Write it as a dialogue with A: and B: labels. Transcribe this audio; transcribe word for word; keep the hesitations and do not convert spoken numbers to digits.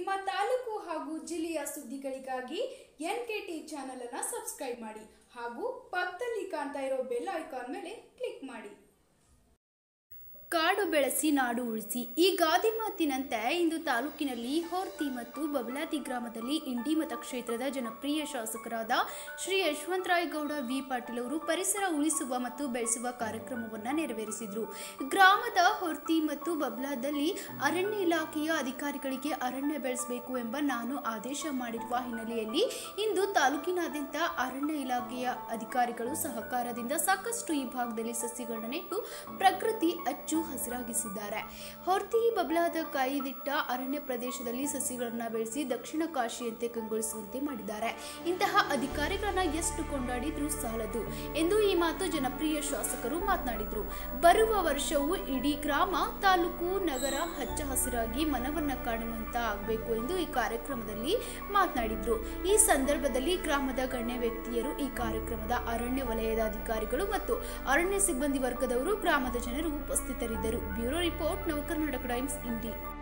A: ನಿಮ್ಮ ತಾಲೂಕು ಹಾಗೂ ಜಿಲ್ಲೆಯ ಸುದ್ದಿಗಳಿಗಾಗಿ ಎನ್ ಕೆ ಟಿ ಚಾನೆಲ್ ಅನ್ನು ಸಬ್ಸ್ಕ್ರೈಬ್ ಮಾಡಿ ಹಾಗೂ ಪಕ್ಕದಲ್ಲಿ ಕಾಣ್ತಾ ಇರೋ ಬೆಲ್ ಐಕಾನ್ ಮೇಲೆ ಕ್ಲಿಕ್ ಮಾಡಿ. ಕಾಡು ಬೆಳೆಸಿ ನಾಡು ಉಳಿಸಿ ಈ ಗಾದೆ ಮಾತಿನಂತೆ ಇಂದು ತಾಲೂಕಿನಲ್ಲಿ ಹೊರ್ತಿ ಮತ್ತು ಬಬಲಾದಿ ಗ್ರಾಮದಲ್ಲಿ ಇಂಡಿ ಮತಕ್ಷೇತ್ರದ ಜನಪ್ರಿಯ ಶಾಸಕರಾದ ಶ್ರೀ ಯಶವಂತರಾಯ ಗೌಡ ವಿ ಪಾಟೀಲ್ ಅವರು ಪರಿಸರ ಉಳಿಸುವ ಮತ್ತು ಬೆಳೆಸುವ ಕಾರ್ಯಕ್ರಮವನ್ನು ನೆರವೇರಿಸಿದರು. ಗ್ರಾಮದ ಹೊರ್ತಿ ಮತ್ತು ಬಬಲಾದಲ್ಲಿ ಅರಣ್ಯ ಇಲಾಖೆಯ ಅಧಿಕಾರಿಗಳಿಗೆ ಅರಣ್ಯ ಬೆಳೆಸಬೇಕು ಎಂಬ ನಾನು ಆದೇಶ ಮಾಡಿರುವ ಹಿನ್ನೆಲೆಯಲ್ಲಿ ಇಂದು ತಾಲೂಕಿನಾದ್ಯಂತ ಅರಣ್ಯ ಇಲಾಖೆಯ ಅಧಿಕಾರಿಗಳು ಸಹಕಾರದಿಂದ ಸಾಕಷ್ಟು ಈ ಭಾಗದಲ್ಲಿ ಸಸ್ಯಗಳನ್ನು ನೆಟ್ಟು ಪ್ರಕೃತಿ ಅಚ್ಚು ಹಸಿರಾಗಿಸಿದ್ದಾರೆ. ಹೊರ್ತಿ ಬಬಲಾದ ಕಾಯ್ದಿಟ್ಟ ಅರಣ್ಯ ಪ್ರದೇಶದಲ್ಲಿ ಸಸ್ಯಗಳನ್ನು ಬೆಳೆಸಿ ದಕ್ಷಿಣ ಕಾಶಿಯಂತೆ ಕಂಗೊಳಿಸುವಂತೆ ಮಾಡಿದ್ದಾರೆ. ಇಂತಹ ಅಧಿಕಾರಿಗಳನ್ನ ಎಷ್ಟು ಕೊಂಡಾಡಿದ್ರೂ ಸಾಲದು ಎಂದು ಈ ಮಾತು ಜನಪ್ರಿಯ ಶಾಸಕರು ಮಾತನಾಡಿದ್ರು. ಬರುವ ವರ್ಷವೂ ಇಡೀ ಗ್ರಾಮ, ತಾಲೂಕು, ನಗರ ಹಚ್ಚ ಹಸಿರಾಗಿ ಮನವನ್ನ ಕಾಣುವಂತ ಆಗಬೇಕು ಎಂದು ಈ ಕಾರ್ಯಕ್ರಮದಲ್ಲಿ ಮಾತನಾಡಿದ್ರು. ಈ ಸಂದರ್ಭದಲ್ಲಿ ಗ್ರಾಮದ ಗಣ್ಯ ವ್ಯಕ್ತಿಯರು, ಈ ಕಾರ್ಯಕ್ರಮದ ಅರಣ್ಯ ವಲಯದ ಅಧಿಕಾರಿಗಳು ಮತ್ತು ಅರಣ್ಯ ಸಿಬ್ಬಂದಿ ವರ್ಗದವರು, ಗ್ರಾಮದ ಜನರು ಉಪಸ್ಥಿತರಿದ್ದರು. ಬ್ಯೂರೋ ರಿಪೋರ್ಟ್, ನವ ಕರ್ನಾಟಕ ಟೈಮ್ಸ್, ಇಂಡಿ.